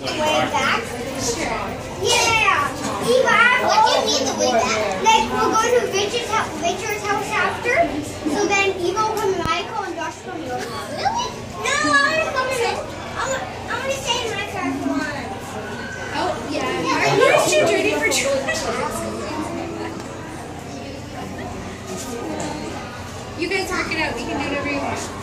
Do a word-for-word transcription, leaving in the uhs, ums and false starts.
way back? Sure. Yeah. Eva, what do you mean the way back? Like, we'll go to Richard's house, Richard's house after. So then Eva will come to Michael and Josh will come to your house. Really? No, I want to come in. I want to stay in my car for once. Oh, yeah. yeah Are yours too dirty for trash? You guys work it out. We can do whatever you want.